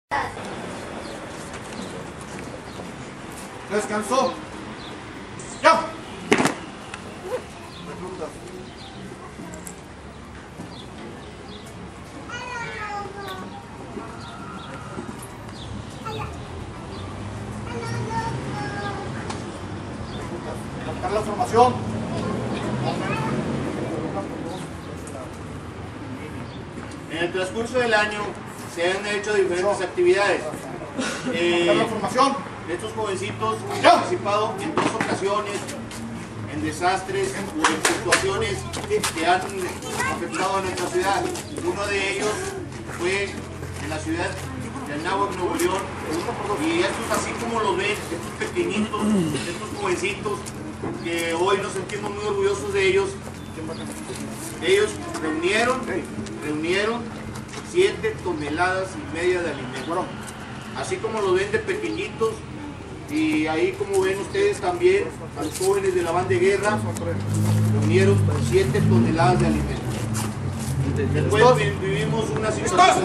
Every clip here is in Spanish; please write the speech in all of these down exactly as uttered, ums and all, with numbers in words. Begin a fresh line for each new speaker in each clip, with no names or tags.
Descansó. ¡Ya! Reclutas. Levantar la formación.
En el transcurso del año se han hecho diferentes actividades.
Levantar la
Eh,
formación.
estos jovencitos han participado en dos ocasiones en desastres o en situaciones que han afectado a nuestra ciudad. Uno de ellos fue en la ciudad de Anáhuac, Nuevo León, y estos, así como los ven, estos pequeñitos, estos jovencitos, que hoy nos sentimos muy orgullosos de ellos, ellos reunieron, reunieron siete toneladas y media de alimento. Así como los ven de pequeñitos, y ahí como ven ustedes también, a los jóvenes de la banda de guerra, reunieron siete toneladas de alimento. Después vi- vivimos una situación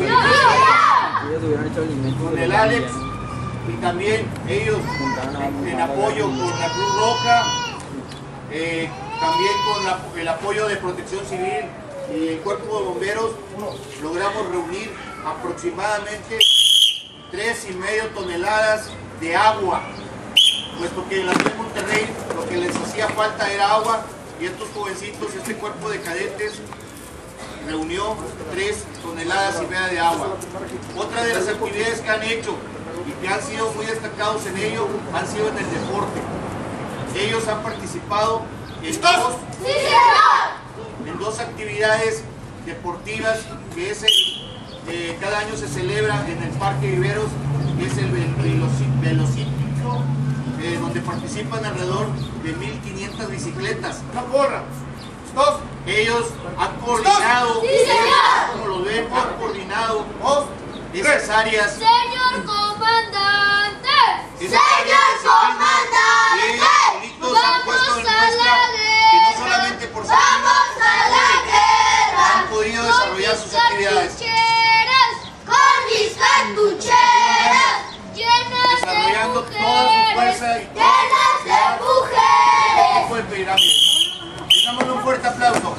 con el Alex, y también ellos en, en apoyo con la Cruz Roja, eh, también con la- el apoyo de Protección Civil y el Cuerpo de Bomberos, logramos reunir aproximadamente tres y medio toneladas de agua, puesto que en la ciudad de Monterrey lo que les hacía falta era agua, y estos jovencitos, este cuerpo de cadetes, reunió tres toneladas y media de agua. Otra de las actividades que han hecho y que han sido muy destacados en ello han sido en el deporte. Ellos han participado en dos, en dos actividades deportivas, que es el, eh, cada año se celebra en el Parque Viveros, que es el veloci- velocípico, eh, donde participan alrededor de mil quinientas bicicletas.
Una porra. Dos.
Ellos han coordinado,
Sí,
ellos,
señor.
como lo ven, han coordinado
Dos.
esas áreas.
Señor comandante,
esas áreas de disciplina, y ellos solitos han puesto en muestra que no solamente por ser
vamos a la guerra,
han podido desarrollar sus actividades,
con mis cartucheras, llenas
desarrollando
de
toda su
mujeres,
fuerza y toda su
llenas de
capacidad en
mujeres.
este tipo de pirámides. Démosle un fuerte aplauso.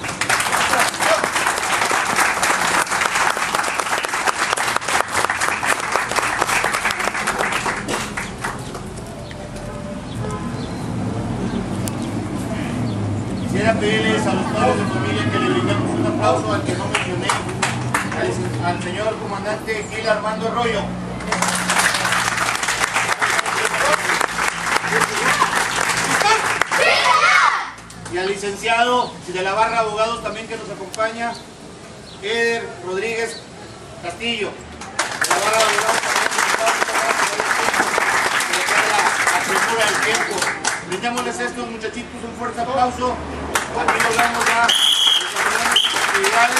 Quisiera pedirles a los padres de familia que le brindemos un aplauso al que no mencioné, al, al señor comandante Gil Armando Arroyo. Y al licenciado de la barra de abogados también que nos acompaña, Eder Rodríguez Castillo. De la barra de abogados también que la del tiempo. Brindémosles a estos muchachitos un fuerte aplauso. Aquí logramos ya desarrollar nuestras actividades.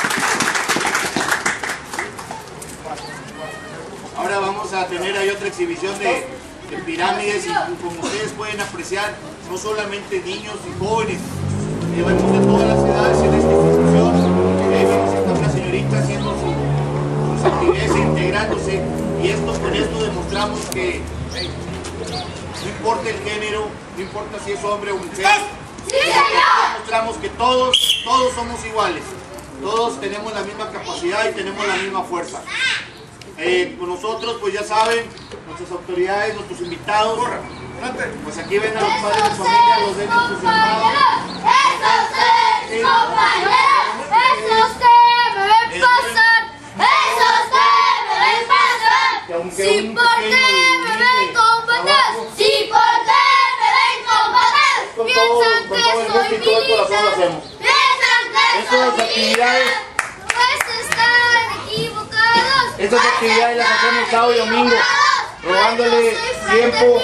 Ahora vamos a tener ahí otra exhibición de, de pirámides, y como ustedes pueden apreciar, no solamente niños y jóvenes, llevamos de todas las edades en esta institución. Eh, vemos a una señorita haciendo su, sus actividades e integrándose, y esto, con esto demostramos que hey, no importa el género, no importa si es hombre o mujer, demostramos que todos, todos somos iguales, todos tenemos la misma capacidad y tenemos la misma fuerza. Eh, con nosotros, pues ya saben, nuestras autoridades, nuestros invitados, pues aquí ven a los padres de familia, los ven entusiasmados.
Esos tres compañeros, esos que me ven pasar, esos que me ven pasar.
Que aunque
Si
un
por qué
pequeño
me ven combatir,
trabajo,
si por qué me ven combatir,
con
piensan
todo, con
que
todo el
soy
gusto y todo el corazón lo
militar,
hacemos.
piensan que
Estas
soy
actividades,
militar, pues están equivocados.
estas actividades las hacemos sábado y domingo, robándole tiempo.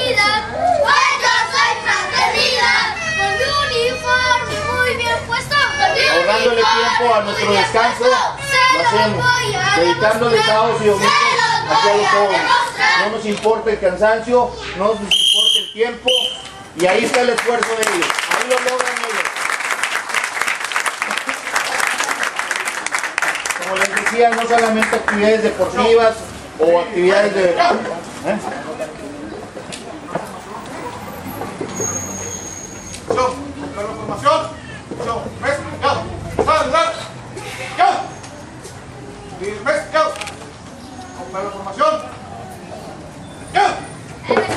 Ahorrándole tiempo a nuestro descanso, lo hacemos, dedicándole sábados y domingos aquí a los jóvenes. No nos importa el cansancio, no nos importa el tiempo, y ahí está el esfuerzo de ellos, ahí lo logran ellos. Como les decía, no solamente actividades deportivas o actividades de...
Ya.
¿eh?
Acción. Completar la formación. Acción. Mes. Ya. Sal, sal. Ya. Y mes. Ya. Completar la formación. Ya.